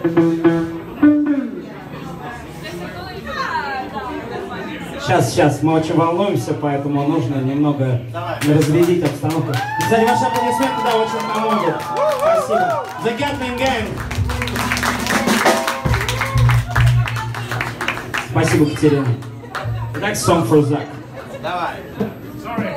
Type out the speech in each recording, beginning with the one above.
Сейчас, мы очень волнуемся, поэтому нужно немного разрядить обстановку. Кстати, ваши аплодисменты, да, очень помогут. Спасибо. The Gatling Gang. Спасибо, Катерина. Next song for Zach. Давай. Sorry.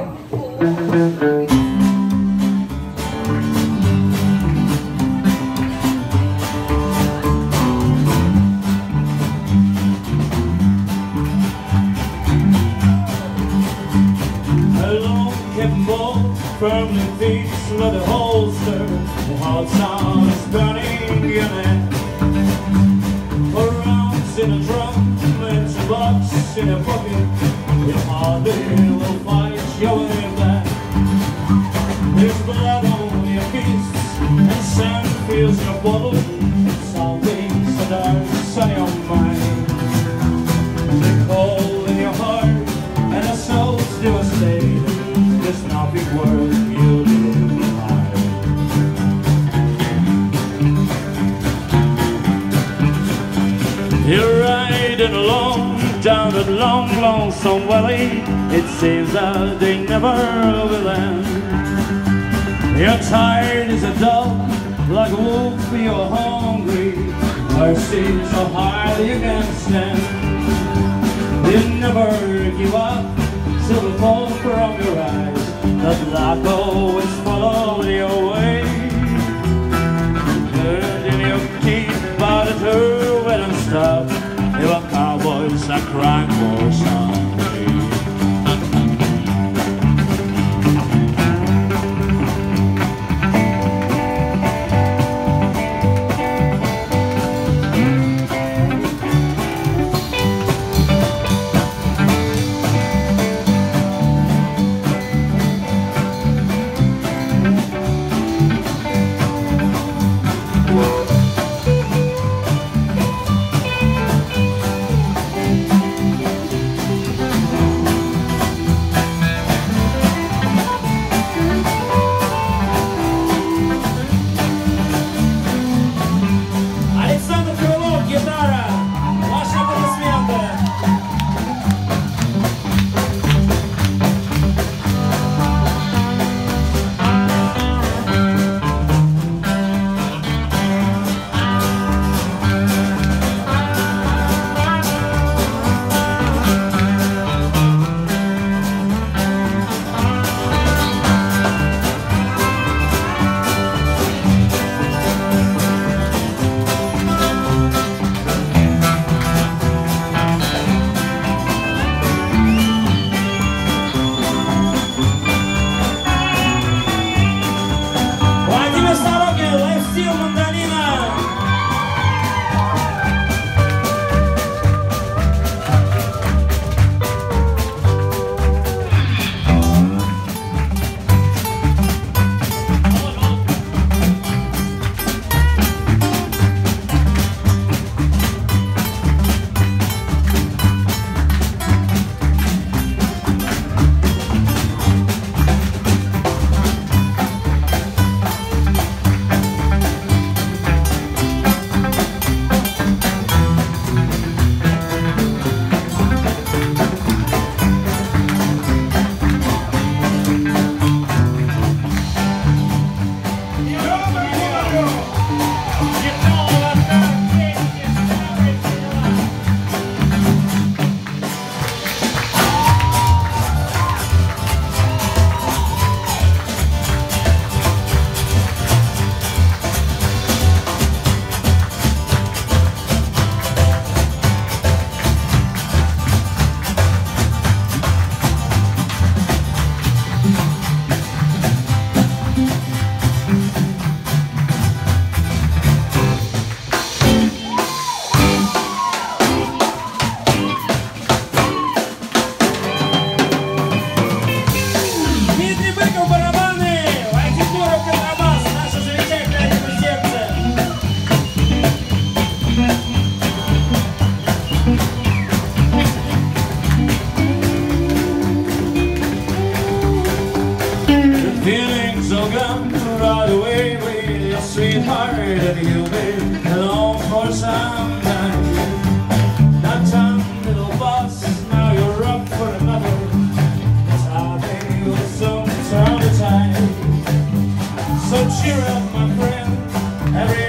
Firmly fixed with the holster, the hot sun is burning your neck. 4 rounds in a drum, and 2 bucks in a pocket. Your heart will fight your way back. There's blood on your fists, and sand fills your bottle. Some things that are on your mind. The cold in your heart, and the soul's devastated. There's nothing worth you leave behind. You're riding along down that long, lonesome valley. It seems that they never will end. You're tired as a dog, like a wolf you're hungry. Mercy so high that you can't stand. You never give up till the fall from your eyes. That luck always follow your way. Good in your teeth, but it's her and stuff. You are cowboys that crying for somebody. Whoa. course I'm done. That time, little boss, now you're up for another. It's how they will soon turn the tide. So cheer up, my friend, every